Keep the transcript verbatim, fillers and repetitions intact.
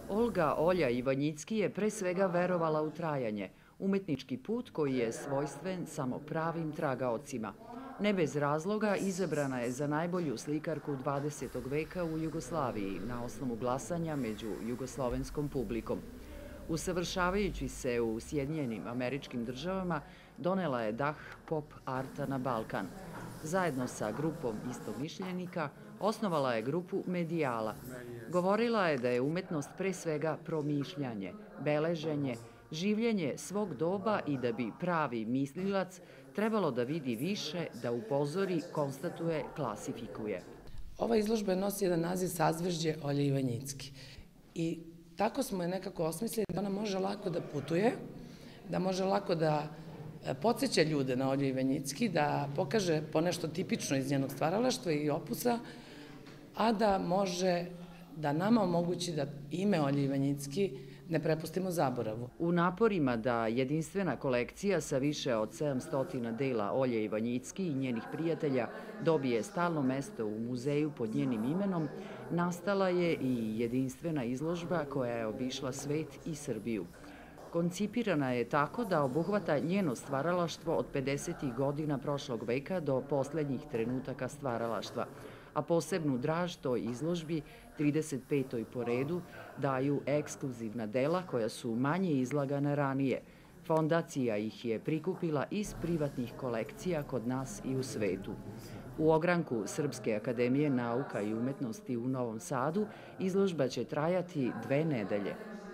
Olga Olja Ivanjicki je pre svega verovala u trajanje, umetnički put koji je svojstven samo pravim tragaocima. Ne bez razloga izabrana je za najbolju slikarku dvadesetog veka u Jugoslaviji na osnovu glasanja među jugoslovenskom publikom. Usavršavajući se u Sjedinjenim Američkim Državama, donela je dah pop arta na Balkan. Zajedno sa grupom istomišljenika osnovala je grupu Medijala. Govorila je da je umetnost pre svega promišljanje, beleženje, življenje svog doba i da bi pravi mislilac trebalo da vidi više, da upozori, konstatuje, klasifikuje. Ova izložba nosi jedan naziv Sazvežđe Olje Ivanjicki. I tako smo je nekako osmislili da ona može lako da putuje, da može lako da podsjeća ljude na Olju Ivanjicki, da pokaže ponešto tipično iz njenog stvaralaštva i opusa, a da može da nama omogući da ime Olje Ivanjicki ne prepustimo zaboravu. U naporima da jedinstvena kolekcija sa više od sedamsto dela Olje Ivanjicki i njenih prijatelja dobije stalno mesto u muzeju pod njenim imenom, nastala je i jedinstvena izložba koja je obišla svet i Srbiju. Koncipirana je tako da obuhvata njeno stvaralaštvo od pedesetih godina prošlog veka do poslednjih trenutaka stvaralaštva, a posebnu draž toj izložbi, trideset petoj po redu, daju ekskluzivna dela koja su manje izlagana ranije. Fondacija ih je prikupila iz privatnih kolekcija kod nas i u svetu. U ogranku Srpske akademije nauka i umetnosti u Novom Sadu izložba će trajati dve nedelje.